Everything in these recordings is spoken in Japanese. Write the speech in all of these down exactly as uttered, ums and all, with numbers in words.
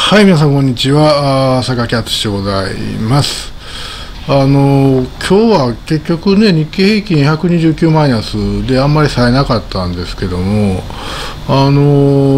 はい、皆さん、こんにちは。あー坂木敦でございます。あの今日は結局ね、日経平均ひゃくにじゅうきゅうマイナスであんまり冴えなかったんですけども、あの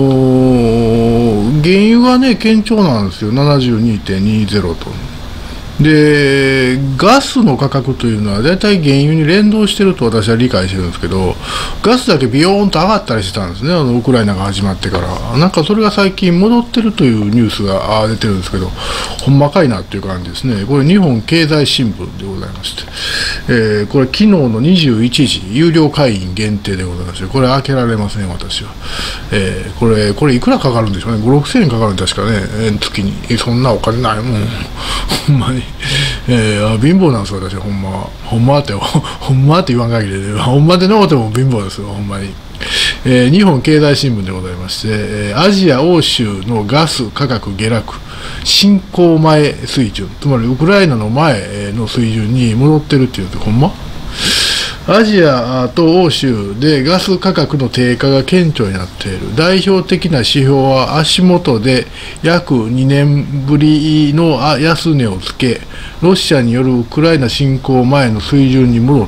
ー、原油がね、堅調なんですよ、ななじゅうにてんにじゅうと。で、ガスの価格というのは、だいたい原油に連動してると私は理解してるんですけど、ガスだけビヨーンと上がったりしてたんですね、あのウクライナが始まってから。なんかそれが最近戻ってるというニュースが出てるんですけど、ほんまかいなっていう感じですね。これ、日本経済新聞でございまして、えー、これ、昨日のにじゅういちじ、有料会員限定でございまして、これ、開けられますね、私は。えー、これ、これいくらかかるんでしょうね、ご、ろくせんえんかかるんで、確かね、月に。そんなお金ないもん、ほんまに。えー、貧乏なんですよ、私は、ほんまは。ほんまって、ほんまって言わん限りで、ほんまでのうても貧乏ですよ、ほんまに。えー、日本経済新聞でございまして、えー、アジア欧州のガス価格下落、侵攻前水準、つまりウクライナの前の水準に戻ってるっていうと、ほんまアジアと欧州でガス価格の低下が顕著になっている。代表的な指標は足元で約にねんぶりの安値をつけ、ロシアによるウクライナ侵攻前の水準に戻った。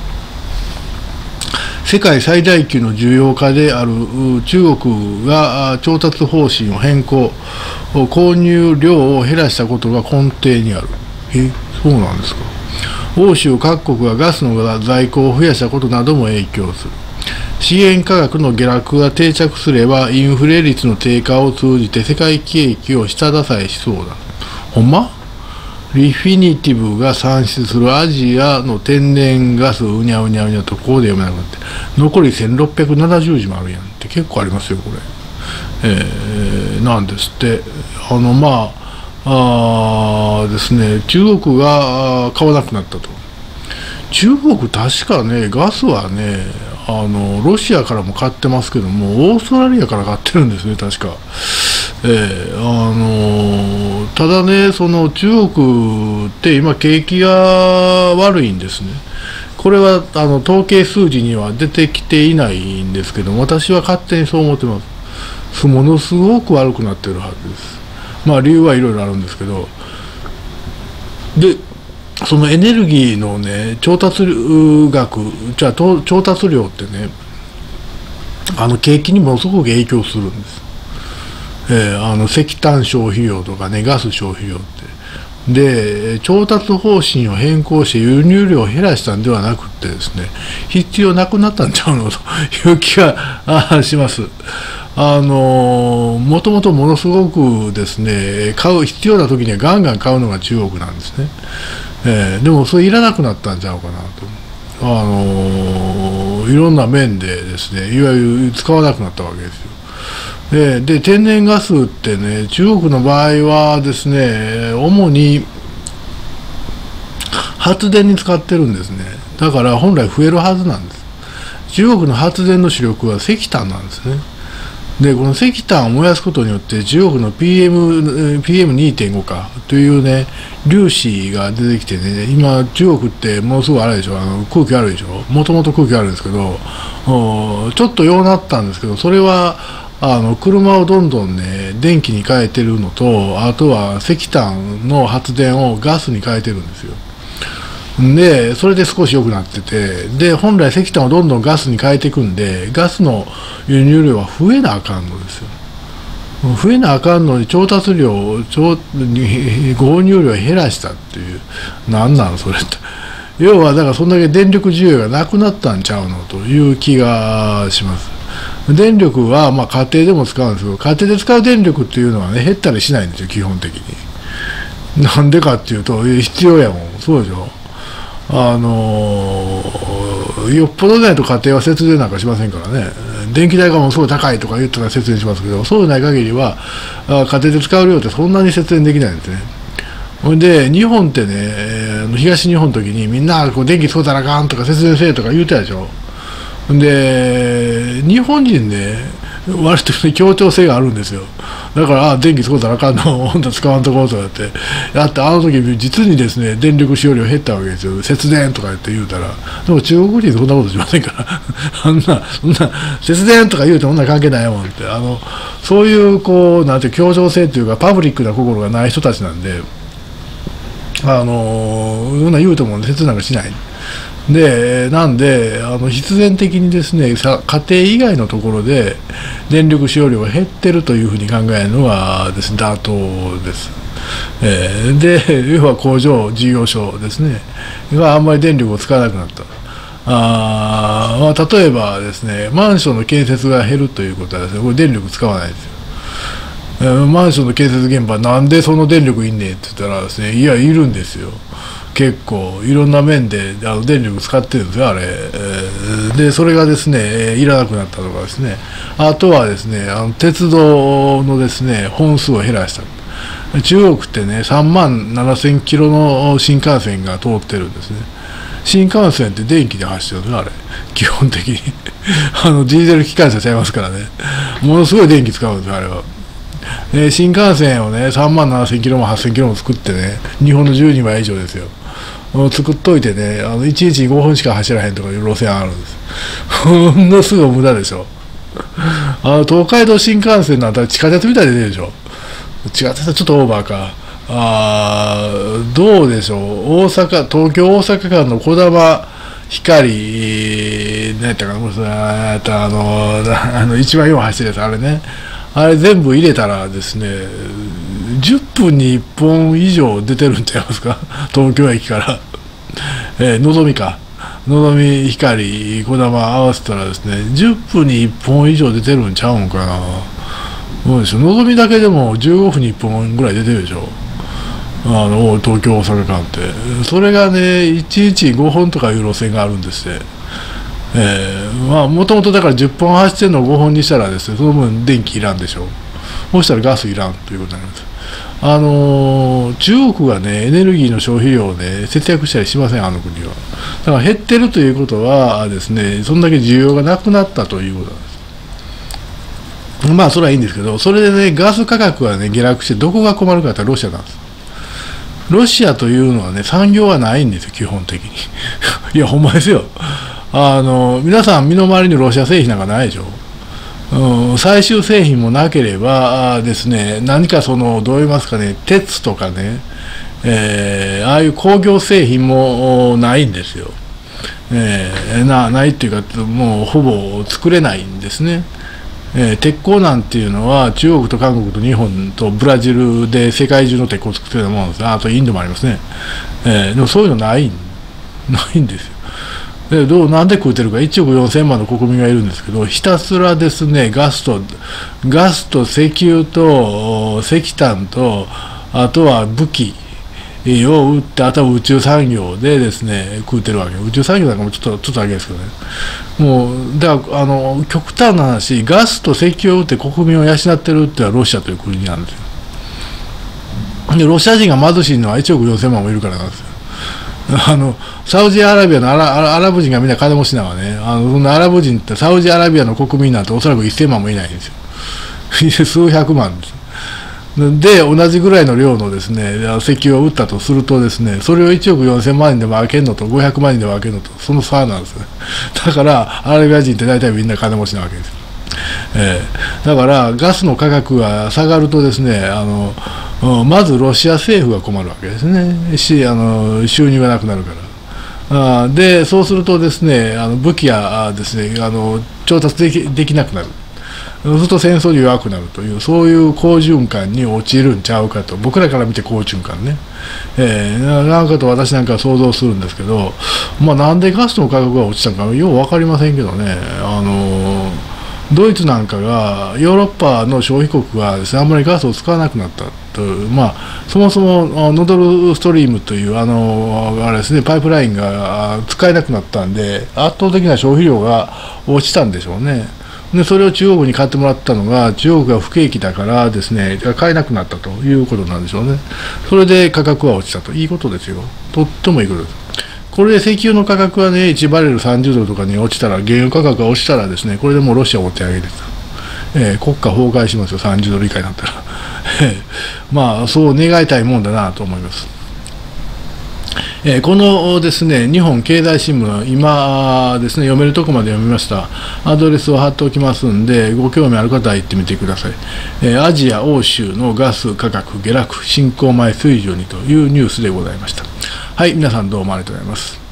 世界最大級の需要家である中国が調達方針を変更、購入量を減らしたことが根底にある。え、そうなんですか。欧州各国がガスの在庫を増やしたことなども影響する。資源価格の下落が定着すれば、インフレ率の低下を通じて世界景気を下支えしそうだ。ほんまリフィニティブが産出するアジアの天然ガス、うにゃうにゃうにゃとここで読めなくなって、残りせんろっぴゃくななじゅうじもあるやんって結構ありますよ、これ。えー、なんですって。あの、まあ、あですね、中国が買わなくなったと。中国、確かね、ガスはね、あのロシアからも買ってますけども、オーストラリアから買ってるんですね、確か。えー、あのただね、その中国って今、景気が悪いんですね。これはあの統計数字には出てきていないんですけど、私は勝手にそう思ってます。ものすごく悪くなってるはずです。まあ理由はいろいろあるんですけど、で、そのエネルギーのね、調達額、じゃあ調達量ってね、あの景気にものすごく影響するんです。えー、あの石炭消費量とかね、ガス消費量って。で、調達方針を変更して輸入量を減らしたんではなくてですね、必要なくなったんちゃうのという気がします。あのもともとものすごくですね、買う必要な時にはガンガン買うのが中国なんですね。えー、でもそれいらなくなったんちゃうかなと。あのいろんな面でですね、いわゆる使わなくなったわけですよ。で, で天然ガスってね、中国の場合はですね、主に発電に使ってるんですね。だから本来増えるはずなんです。中国の発電の主力は石炭なんですね。で、この石炭を燃やすことによって中国の ピーエム、ピーエムにてんご かというね、粒子が出てきてね、今中国ってものすごいあれでしょ、あの空気悪いでしょ、もともと空気悪いんですけど、ちょっとようなったんですけど、それはあの車をどんどんね、電気に変えてるのと、あとは石炭の発電をガスに変えてるんですよ。で、それで少し良くなってて、で、本来石炭をどんどんガスに変えていくんで、ガスの輸入量は増えなあかんのですよ。増えなあかんのに調達量を、調購入量を減らしたっていう、なんなのそれって。要は、だからそんだけ電力需要がなくなったんちゃうのという気がします。電力はまあ家庭でも使うんですけど、家庭で使う電力っていうのはね、減ったりしないんですよ、基本的に。なんでかっていうと、必要やもん。そうでしょ。あのー、よっぽどないと家庭は節電なんかしませんからね。電気代がもうすごい高いとか言ったら節電しますけど、そうでない限りは、家庭で使う量ってそんなに節電できないんですね。ほんで、日本ってね、東日本の時にみんなこう電気使うたらあかんとか節電せえとか言うたでしょ。で、日本人ね、 割と、ね、協調性があるんですよ。だから、あ電気使うたらあかんの、本当使わんとこうとかって、やって、あの時実にですね、電力使用量減ったわけですよ。節電とか言って言うたら。でも中国人そんなことしませんから。あんな、そんな、節電とか言うてそんな関係ないもんって。あの、そういう、こう、なんていう協調性というか、パブリックな心がない人たちなんで、あの、そんな言うても節なんかしない。でなんであの必然的にですね家庭以外のところで電力使用量が減ってるというふうに考えるのがです、ね、妥当です。えー、で要は工場事業所ですねがあんまり電力を使わなくなった。あ、まあ、例えばですねマンションの建設が減るということはですねこれ電力使わないですよ。えー、マンションの建設現場なんでその電力いんねんって言ったらですねいやいるんですよ。結構いろんな面であの電力使ってるんですよあれ、えー、でそれがですねいらなくなったとかですねあとはですねあの鉄道のですね本数を減らした中国ってねさんまんななせんキロの新幹線が通ってるんですね。新幹線って電気で走ってるんですよあれ基本的にあのディーゼル機関車ちゃいますからねものすごい電気使うんですよあれは。で新幹線をねさんまんななせんキロもはっせんキロも作ってね日本のじゅうにばい以上ですよ作っといてねあのいちにちにごふんしか走らへんとかいう路線あるんです。ほんのすぐ無駄でしょ。あの東海道新幹線なんて地下鉄みたいで出るでしょ。地下鉄はちょっとオーバーか。あどうでしょう大阪東京大阪間のこだま光何やったかなもうあのあの一番よう走るやつあれねあれ全部入れたらですねじゅっぷんにいっぽん以上出てるんちゃいますか東京駅から、えー、のぞみかのぞみ光こだま合わせたらですねじゅっぷんにいっぽん以上出てるんちゃうんかな。そうでしょのぞみだけでもじゅうごふんにいっぽんぐらい出てるでしょあの東京大阪間ってそれがねいちにちにごほんとかいう路線があるんですね。えー、まあもともとだからじゅっぽん走ってるのをごほんにしたらですねその分電気いらんでしょそうしたらガスいらんということになります。あのー、中国がねエネルギーの消費量をね節約したりしませんあの国は。だから減ってるということはですねそんだけ需要がなくなったということなんです。まあそれはいいんですけどそれでねガス価格がね下落してどこが困るかってロシアなんです。ロシアというのはね産業はないんですよ基本的にいやほんまですよ。あの皆さん身の回りにロシア製品なんかないでしょ。うん、最終製品もなければですね何かそのどう言いますかね鉄とかね、えー、ああいう工業製品もないんですよ。えー、なないっていうかもうほぼ作れないんですね。えー、鉄鋼なんていうのは中国と韓国と日本とブラジルで世界中の鉄鋼を作ってるようなものです。あとインドもありますね。えー、でもそういうのないないんですよ。でどうなんで食うてるかいちおくよんせんまんの国民がいるんですけどひたすらですねガスとガスと石油と石炭とあとは武器を売ってあとは宇宙産業でですね食うてるわけ。宇宙産業なんかもちょっとちょっとだけですけどねもうだからあの極端な話ガスと石油を売って国民を養ってるってのはロシアという国なんですよ。でロシア人が貧しいのはいちおくよんせんまんもいるからなんですよ。あのサウジアラビアのア ラ, アラブ人がみんな金持ちなのはねあのそんなアラブ人ってサウジアラビアの国民なんておそらくせんまんもいないんですよ数百万です。で同じぐらいの量のですね石油を売ったとするとですねそれをいちおくよんせんまん人で分けるのとごひゃくまん人で分けるのとその差なんですね。だからアラビア人って大体みんな金持ちなわけです。えー、だからガスの価格が下がるとですねあのまずロシア政府が困るわけですねしあの収入がなくなるから。あでそうするとですねあの武器やですねあの調達でき、できなくなる。そうすると戦争に弱くなるというそういう好循環に陥るんちゃうかと僕らから見て好循環ね、えー、なんかと私なんか想像するんですけど、まあ、なんでガスの価格が落ちたのかよう分かりませんけどねあのドイツなんかがヨーロッパの消費国がですねあんまりガスを使わなくなったという、まあ、そもそもノドルストリームというあのあれですねパイプラインが使えなくなったんで圧倒的な消費量が落ちたんでしょうね。でそれを中国に買ってもらったのが中国が不景気だからですね買えなくなったということなんでしょうね。それで価格は落ちたといいことですよ。とってもいいことです。これで石油の価格がねいちバレルさんじゅうドルとかに落ちたら原油価格が落ちたらですねこれでもうロシアをお手上げです。 えー、国家崩壊しますよ、さんじゅうドル以下になったら。まあ、そう願いたいもんだなと思います。えー、このですね、日本経済新聞の今ですね、読めるとこまで読みました。アドレスを貼っておきますんで、ご興味ある方は行ってみてください。えー、アジア、欧州のガス価格下落、侵攻前水準にというニュースでございました。はい、皆さんどうもありがとうございます。